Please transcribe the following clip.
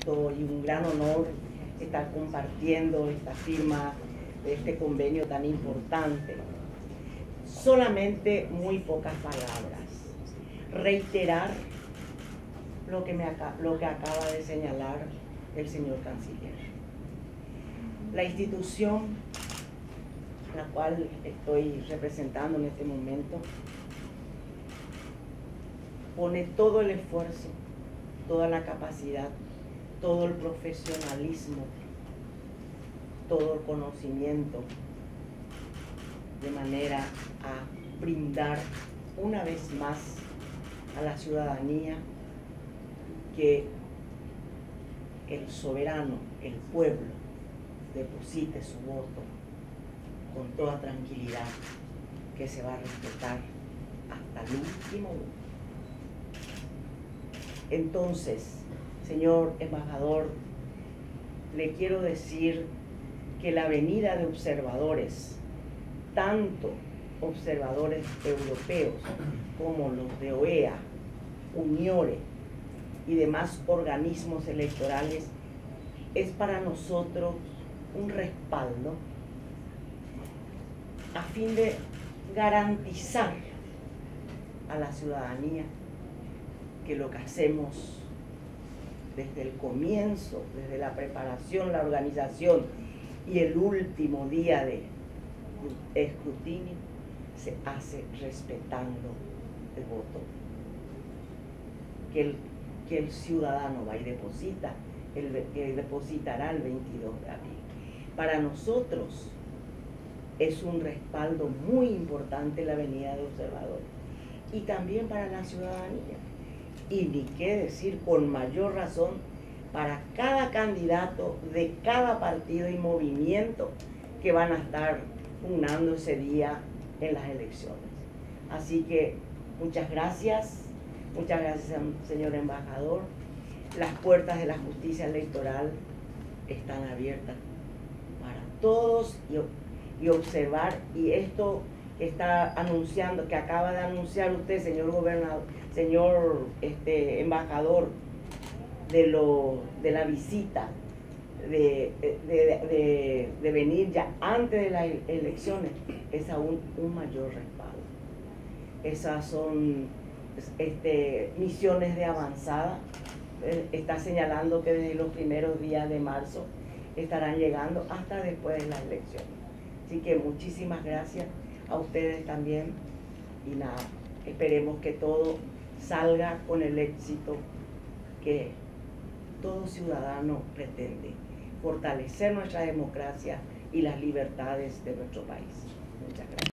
gusto y un gran honor estar compartiendo esta firma de este convenio tan importante. Solamente muy pocas palabras. Reiterar lo que acaba de señalar el señor canciller. La institución la cual estoy representando en este momento pone todo el esfuerzo, toda la capacidad, todo el profesionalismo, todo el conocimiento, de manera a brindar una vez más a la ciudadanía que el soberano, el pueblo, deposite su voto con toda tranquilidad, que se va a respetar hasta el último voto. Entonces, señor embajador, le quiero decir que la venida de observadores, tanto observadores europeos como los de OEA, UNIORE y demás organismos electorales, es para nosotros un respaldo a fin de garantizar a la ciudadanía que lo que hacemos desde el comienzo, desde la preparación, la organización y el último día de escrutinio, se hace respetando el voto que el ciudadano va y deposita, que depositará el 22 de abril. Para nosotros es un respaldo muy importante la venida de observadores, y también para la ciudadanía, y ni qué decir, con mayor razón para cada candidato de cada partido y movimiento que van a estar pugnando ese día en las elecciones. Así que muchas gracias, señor embajador. Las puertas de la justicia electoral están abiertas para todos y observar, y esto que está anunciando, que acaba de anunciar usted, señor gobernador, señor embajador, de la visita, de venir ya antes de las elecciones, es aún un mayor respaldo. Esas son misiones de avanzada. Está señalando que desde los primeros días de marzo estarán llegando hasta después de las elecciones. Así que muchísimas gracias a ustedes también, y nada, esperemos que todo salga con el éxito que todo ciudadano pretende: fortalecer nuestra democracia y las libertades de nuestro país. Muchas gracias.